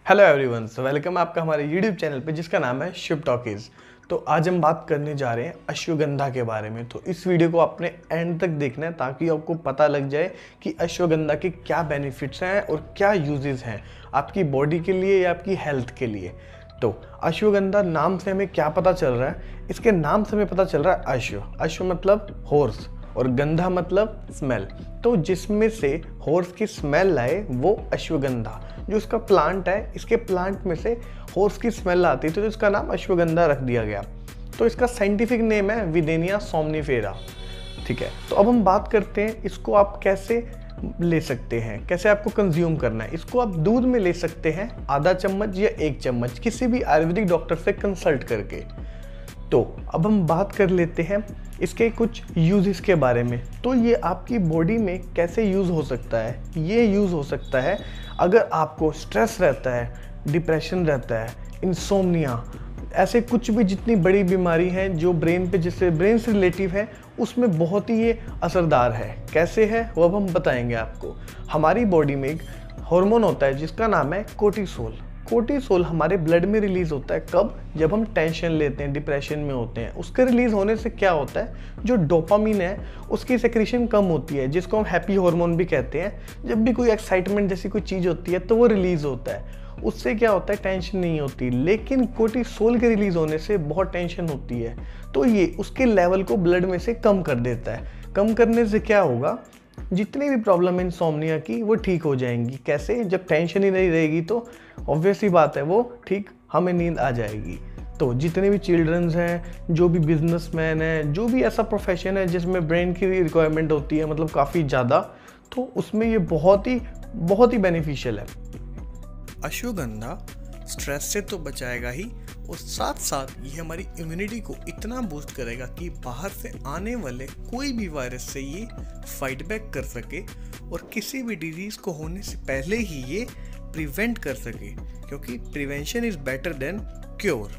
Hello everyone, so welcome आपका हमारे YouTube channel पे जिसका नाम है शिव टॉकीज। तो आज हम बात करने जा रहे हैं अश्वगंधा के बारे में। तो इस वीडियो को आपने एंड तक देखना है ताकि आपको पता लग जाए कि अश्वगंधा के क्या बेनिफिट्स हैं और क्या यूजेस हैं आपकी बॉडी के लिए या आपकी हेल्थ के लिए। तो अश्वगंधा नाम से हमें क्या पता चल रहा है? इसके नाम से हमें पता चल रहा है अश्व मतलब हॉर्स और गंधा मतलब स्मेल। तो जिसमें से हॉर्स की स्मेल आए वो अश्वगंधा, जो इसका प्लांट है, इसके प्लांट में से हॉर्स की स्मेल आती है तो इसका नाम अश्वगंधा रख दिया गया। तो इसका साइंटिफिक नेम है विदेनिया सोमनिफेरा। ठीक है, तो अब हम बात करते हैं इसको आप कैसे ले सकते हैं, कैसे आपको कंज्यूम करना है। इसको आप दूध में ले सकते हैं आधा चम्मच या 1 चम्मच, किसी भी आयुर्वेदिक डॉक्टर से कंसल्ट करके। तो अब हम बात कर लेते हैं इसके कुछ यूजेस के बारे में। तो ये आपकी बॉडी में कैसे यूज़ हो सकता है? ये यूज़ हो सकता है अगर आपको स्ट्रेस रहता है, डिप्रेशन रहता है, इंसोम्निया, ऐसे कुछ भी जितनी बड़ी बीमारी हैं जो ब्रेन पे, जिससे ब्रेन से रिलेटिव है, उसमें बहुत ही ये असरदार है। कैसे है वो अब हम बताएंगे आपको। हमारी बॉडी में एक हार्मोन होता है जिसका नाम है कोर्टिसोल। कोर्टिसोल हमारे ब्लड में रिलीज होता है कब? जब हम टेंशन लेते हैं, डिप्रेशन में होते हैं। उसके रिलीज होने से क्या होता है, जो डोपामिन है उसकी सेक्रेशन कम होती है, जिसको हम हैप्पी हार्मोन भी कहते हैं। जब भी कोई एक्साइटमेंट जैसी कोई चीज़ होती है तो वो रिलीज होता है, उससे क्या होता है, टेंशन नहीं होती। लेकिन कोर्टिसोल के रिलीज होने से बहुत टेंशन होती है, तो ये उसके लेवल को ब्लड में से कम कर देता है। कम करने से क्या होगा, जितनी भी प्रॉब्लम है इंसोम्निया की वो ठीक हो जाएंगी। कैसे? जब टेंशन ही नहीं रहेगी तो ऑब्वियस ही बात है वो ठीक, हमें नींद आ जाएगी। तो जितने भी चिल्ड्रंस हैं, जो भी बिजनेसमैन हैं, जो भी ऐसा प्रोफेशन है जिसमें ब्रेन की रिक्वायरमेंट होती है, मतलब काफ़ी ज़्यादा, तो उसमें ये बहुत ही बेनिफिशियल है। अश्वगंधा स्ट्रेस से तो बचाएगा ही, और साथ साथ ये हमारी इम्यूनिटी को इतना बूस्ट करेगा कि बाहर से आने वाले कोई भी वायरस से ये फाइट बैक कर सके और किसी भी डिजीज़ को होने से पहले ही ये प्रिवेंट कर सके, क्योंकि prevention is better than cure.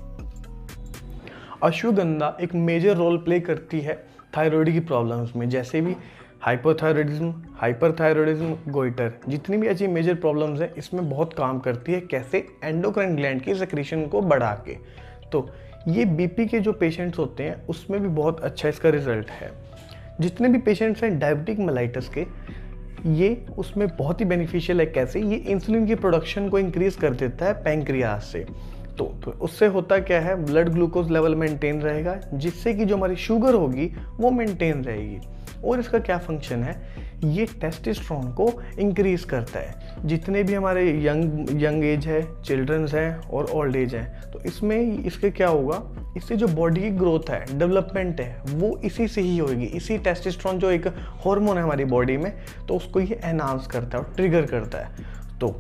Ashwagandha एक मेजर रोल प्ले करती है थायराइड की प्रॉब्लम्स में, जैसे भी हाइपोथायरॉयडिज्म, हाइपरथायरॉयडिज्म, गोइटर, जितनी भी ऐसी मेजर प्रॉब्लम्स हैं इसमें बहुत काम करती है। कैसे? एंडोक्राइन ग्लैंड की सेक्रेशन को बढ़ा के। तो ये बीपी के जो पेशेंट्स होते हैं उसमें भी बहुत अच्छा इसका रिजल्ट है। जितने भी पेशेंट्स हैं डायबिटिक मेलाइटिस के, ये उसमें बहुत ही बेनिफिशियल है। कैसे? ये इंसुलिन की प्रोडक्शन को इंक्रीज कर देता है पैंक्रियाज से। तो उससे होता क्या है, ब्लड ग्लूकोज लेवल मेंटेन रहेगा, जिससे कि जो हमारी शुगर होगी वो मेंटेन रहेगी। और इसका क्या फंक्शन है, ये टेस्टोस्टेरोन को इंक्रीज करता है। जितने भी हमारे यंग एज है, चिल्ड्रंस हैं और ओल्ड एज हैं, तो इसमें इसके क्या होगा, इससे जो बॉडी की ग्रोथ है, डेवलपमेंट है, वो इसी से ही होगी। इसी टेस्टोस्टेरोन जो एक हार्मोन है हमारी बॉडी में, तो उसको ये एनहांस करता है और ट्रिगर करता है। तो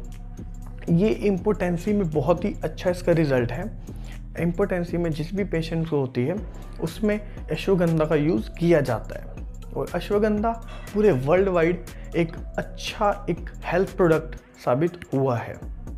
ये इम्पोटेंसी में बहुत ही अच्छा इसका रिजल्ट है। इम्पोटेंसी में जिस भी पेशेंट को होती है उसमें अश्वगंधा का यूज़ किया जाता है, और अश्वगंधा पूरे वर्ल्ड वाइड एक अच्छा एक हेल्थ प्रोडक्ट साबित हुआ है।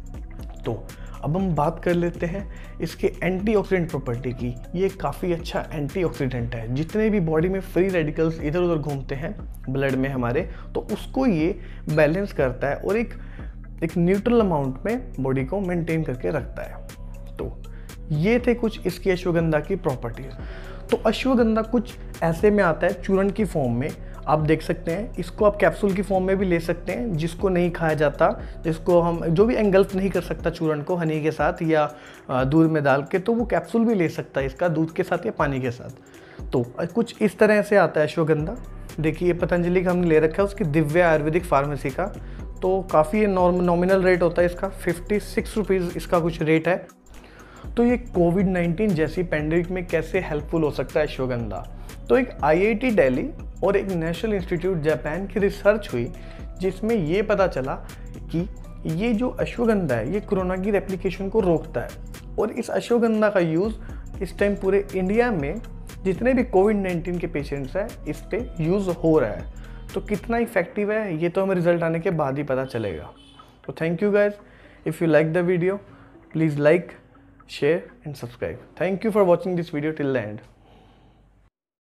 तो अब हम बात कर लेते हैं इसके एंटीऑक्सीडेंट प्रॉपर्टी की। ये काफ़ी अच्छा एंटीऑक्सीडेंट है। जितने भी बॉडी में फ्री रेडिकल्स इधर उधर घूमते हैं ब्लड में हमारे, तो उसको ये बैलेंस करता है और एक न्यूट्रल अमाउंट में बॉडी को मेंटेन करके रखता है। तो ये थे कुछ इसकी अश्वगंधा की प्रॉपर्टीज। तो अश्वगंधा कुछ ऐसे में आता है चूर्ण की फॉर्म में, आप देख सकते हैं। इसको आप कैप्सूल की फॉर्म में भी ले सकते हैं, जिसको नहीं खाया जाता, जिसको हम जो भी एंगल्फ नहीं कर सकता चूर्ण को हनी के साथ या दूध में डाल के, तो वो कैप्सूल भी ले सकता है इसका, दूध के साथ या पानी के साथ। तो कुछ इस तरह से आता है अश्वगंधा। देखिए पतंजलि का हमने ले रखा है, उसकी दिव्य आयुर्वेदिक फार्मेसी का। तो काफ़ी नॉमिनल रेट होता है इसका, 56 रुपीज़ इसका कुछ रेट है। तो ये कोविड-19 जैसी पैंडेमिक में कैसे हेल्पफुल हो सकता है अश्वगंधा? तो एक IIT दिल्ली और एक नेशनल इंस्टीट्यूट जापान की रिसर्च हुई, जिसमें ये पता चला कि ये जो अश्वगंधा है ये कोरोना की रेप्लिकेशन को रोकता है। और इस अश्वगंधा का यूज़ इस टाइम पूरे इंडिया में जितने भी कोविड-19 के पेशेंट्स हैं इस पे यूज़ हो रहा है। तो कितना इफेक्टिव है ये तो हमें रिजल्ट आने के बाद ही पता चलेगा। तो thank you guys, if you like the video please like, share and subscribe. Thank you for watching this video till the end.